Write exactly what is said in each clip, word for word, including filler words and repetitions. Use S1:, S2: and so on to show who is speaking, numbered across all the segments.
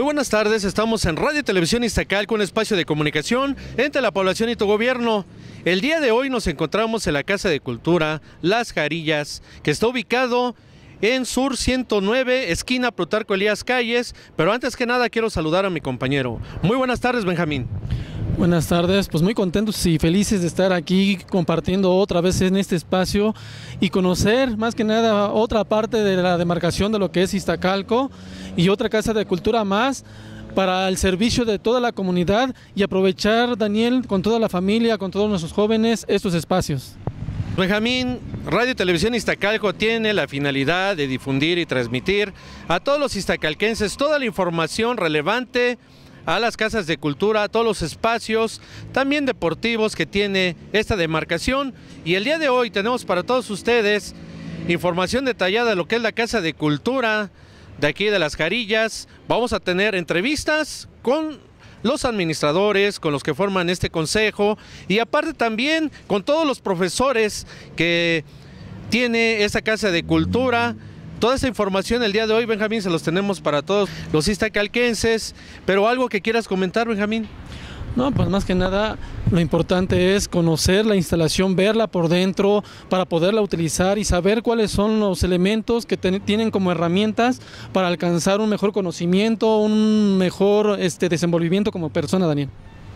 S1: buenas tardes, estamos en Radio Televisión Iztacalco, un espacio de comunicación entre la población y tu gobierno. El día de hoy nos encontramos en la Casa de Cultura Las Jarillas, que está ubicado en Sur ciento nueve, esquina Plutarco Elías Calles, pero antes que nada quiero saludar a mi compañero. Muy buenas tardes, Benjamín.
S2: Buenas tardes, pues muy contentos y felices de estar aquí compartiendo otra vez en este espacio y conocer más que nada otra parte de la demarcación de lo que es Iztacalco y otra casa de cultura más para el servicio de toda la comunidad y aprovechar, Daniel, con toda la familia, con todos nuestros jóvenes, estos espacios.
S1: Benjamín, Radio Televisión Iztacalco tiene la finalidad de difundir y transmitir a todos los iztacalquenses toda la información relevante a las casas de cultura, a todos los espacios, también deportivos que tiene esta demarcación. Y el día de hoy tenemos para todos ustedes información detallada de lo que es la Casa de Cultura de aquí de Las Jarillas. Vamos a tener entrevistas con los administradores, con los que forman este consejo y aparte también con todos los profesores que tiene esta Casa de Cultura. Toda esta información el día de hoy, Benjamín, se los tenemos para todos los iztacalquenses, pero algo que quieras comentar, Benjamín.
S2: No, pues más que nada lo importante es conocer la instalación, verla por dentro para poderla utilizar y saber cuáles son los elementos que ten, tienen como herramientas para alcanzar un mejor conocimiento, un mejor este, desenvolvimiento como persona, Daniel.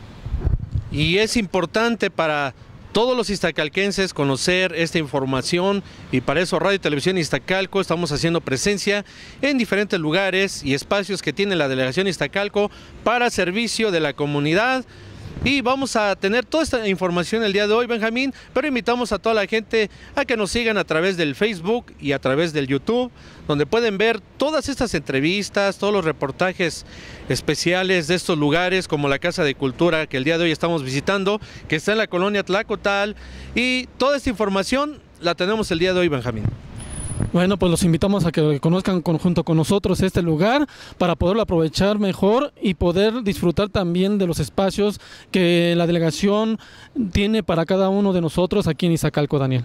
S1: Y es importante para todos los iztacalquenses conocer esta información y para eso Radio Televisión Iztacalco estamos haciendo presencia en diferentes lugares y espacios que tiene la delegación Iztacalco para servicio de la comunidad. Y vamos a tener toda esta información el día de hoy, Benjamín, pero invitamos a toda la gente a que nos sigan a través del Facebook y a través del YouTube, donde pueden ver todas estas entrevistas, todos los reportajes especiales de estos lugares, como la Casa de Cultura que el día de hoy estamos visitando, que está en la colonia Tlacotal, y toda esta información la tenemos el día de hoy, Benjamín.
S2: Bueno, pues los invitamos a que conozcan junto con nosotros este lugar para poderlo aprovechar mejor y poder disfrutar también de los espacios que la delegación tiene para cada uno de nosotros aquí en Iztacalco, Daniel.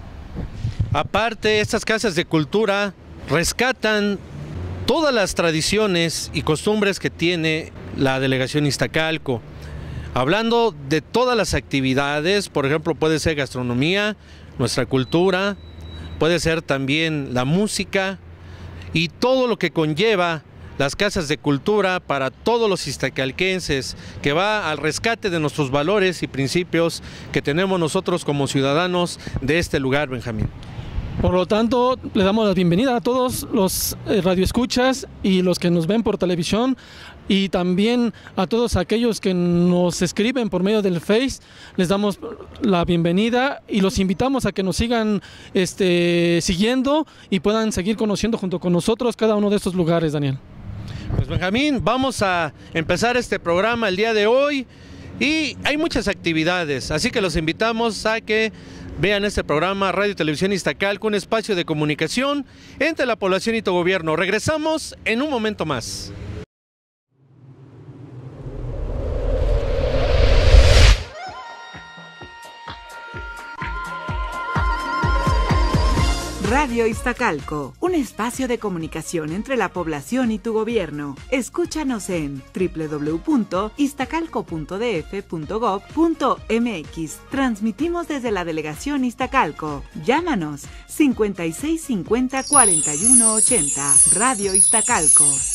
S1: Aparte, estas casas de cultura rescatan todas las tradiciones y costumbres que tiene la delegación Iztacalco. Hablando de todas las actividades, por ejemplo, puede ser gastronomía, nuestra cultura, puede ser también la música y todo lo que conlleva las casas de cultura para todos los iztacalquenses, que va al rescate de nuestros valores y principios que tenemos nosotros como ciudadanos de este lugar, Benjamín.
S2: Por lo tanto, le damos la bienvenida a todos los eh, radioescuchas y los que nos ven por televisión y también a todos aquellos que nos escriben por medio del Face. Les damos la bienvenida y los invitamos a que nos sigan este, siguiendo y puedan seguir conociendo junto con nosotros cada uno de estos lugares, Daniel.
S1: Pues Benjamín, vamos a empezar este programa el día de hoy y hay muchas actividades, así que los invitamos a que vean este programa Radio Televisión Iztacalco, un espacio de comunicación entre la población y tu gobierno. Regresamos en un momento más.
S3: Radio Iztacalco, un espacio de comunicación entre la población y tu gobierno. Escúchanos en doble u doble u doble u punto iztacalco punto d f punto gob punto m x. Transmitimos desde la delegación Iztacalco. Llámanos cincuenta y seis cincuenta cuarenta y uno ochenta. Radio Iztacalco.